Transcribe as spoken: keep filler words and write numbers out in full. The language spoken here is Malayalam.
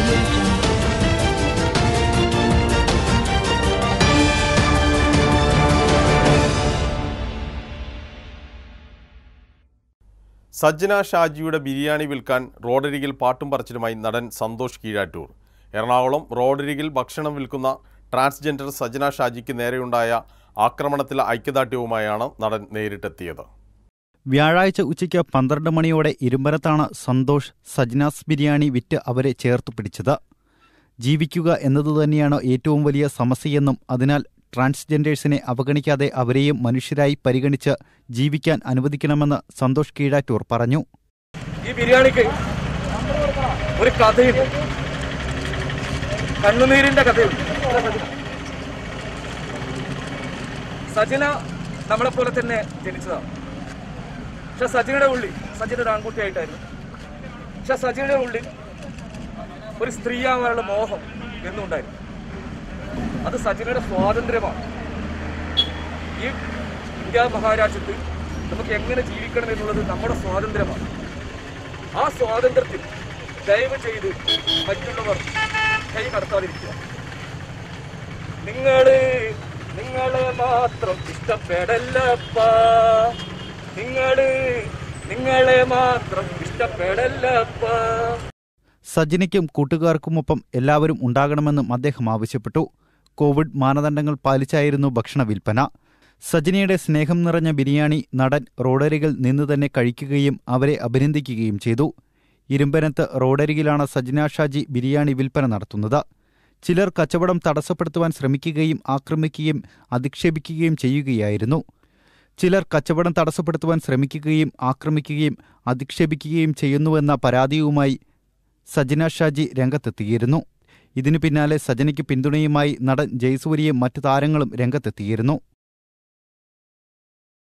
സജ്ജന ഷാജിയുടെ ബിരിയാണി വിൽക്കാൻ റോഡരികിൽ പാട്ടും പറച്ചിലുമായി നടൻ സന്തോഷ് കീഴാറ്റൂർ. എറണാകുളം റോഡരികിൽ ഭക്ഷണം വിൽക്കുന്ന ട്രാൻസ്ജെൻഡർ സജ്ജന ഷാജിക്ക് നേരെയുണ്ടായ ആക്രമണത്തിലെ ഐക്യദാർഢ്യവുമായാണ് നടൻ നേരിട്ടെത്തിയത്. വ്യാഴാഴ്ച ഉച്ചയ്ക്ക് പന്ത്രണ്ട് മണിയോടെ ഇരുമ്പനത്താണ് സന്തോഷ് സജ്നാസ് ബിരിയാണി വിറ്റ് അവരെ ചേർത്തു പിടിച്ചത്. ജീവിക്കുക എന്നതുതന്നെയാണ് ഏറ്റവും വലിയ സമസ്യയെന്നും അതിനാൽ ട്രാൻസ്ജെൻഡേഴ്സിനെ അവഗണിക്കാതെ അവരെയും മനുഷ്യരായി പരിഗണിച്ച് ജീവിക്കാൻ അനുവദിക്കണമെന്ന് സന്തോഷ് കീഴാറ്റൂർ പറഞ്ഞു. ഈ ബിരിയാണിക്ക് ഒരു കഥയുണ്ട്, കണ്ണുനീരിന്റെ കഥയുണ്ട്. സജന നമ്മളെ പോലെ തന്നെ ജനിച്ചതാണ്. പക്ഷെ സജനയുടെ ഉള്ളിൽ, സജന ഒരു ആൺകുട്ടിയായിട്ടായിരുന്നു, പക്ഷെ സജനയുടെ ഉള്ളിൽ ഒരു സ്ത്രീയാവാനുള്ള മോഹം എന്നുണ്ടായിരുന്നു. അത് സജനയുടെ സ്വാതന്ത്ര്യമാണ്. ഈ ഇന്ത്യ മഹാരാജ്യത്ത് നമുക്ക് എങ്ങനെ ജീവിക്കണം എന്നുള്ളത് നമ്മുടെ സ്വാതന്ത്ര്യമാണ്. ആ സ്വാതന്ത്ര്യത്തിൽ ദയവ് ചെയ്ത് മറ്റുള്ളവർ കൈ കടത്താതിരിക്കുക. നിങ്ങള് നിങ്ങളെ മാത്രം ഇഷ്ടപ്പെടല്ലപ്പാ, നിങ്ങള് നിങ്ങളെ മാത്രം ഇഷ്ടപ്പെടല്ലപ്പാ. സജ്ജനയ്ക്കും കൂട്ടുകാർക്കുമൊപ്പം എല്ലാവരും ഉണ്ടാകണമെന്നും അദ്ദേഹം ആവശ്യപ്പെട്ടു. കോവിഡ് മാനദണ്ഡങ്ങൾ പാലിച്ചായിരുന്നു ഭക്ഷണ വിൽപ്പന. സജ്ജനയുടെ സ്നേഹം നിറഞ്ഞ ബിരിയാണി നടൻ റോഡരികിൽ നിന്ന് തന്നെ കഴിക്കുകയും അവരെ അഭിനന്ദിക്കുകയും ചെയ്തു. ഇരുമ്പനത്ത് റോഡരികിലാണ് സജ്ജന ഷാജി ബിരിയാണി വിൽപ്പന നടത്തുന്നത്. ചിലർ കച്ചവടം തടസ്സപ്പെടുത്തുവാൻ ശ്രമിക്കുകയും ആക്രമിക്കുകയും അധിക്ഷേപിക്കുകയും ചെയ്യുകയായിരുന്നു. ചിലർ കച്ചവടം തടസ്സപ്പെടുത്തുവാൻ ശ്രമിക്കുകയും ആക്രമിക്കുകയും അധിക്ഷേപിക്കുകയും ചെയ്യുന്നുവെന്ന പരാതിയുമായി സജ്ജന ഷാജി രംഗത്തെത്തിയിരുന്നു. ഇതിനു പിന്നാലെ സജ്ജനയ്ക്ക് പിന്തുണയുമായി നടൻ ജയസൂര്യയും മറ്റു താരങ്ങളും രംഗത്തെത്തിയിരുന്നു.